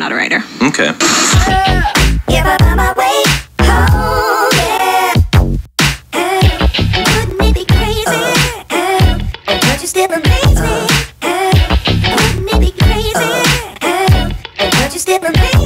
not a writer. Okay. If I find my way home, yeah. Wouldn't it be crazy? Would you still amaze me? Wouldn't it be crazy? Would you still amaze me?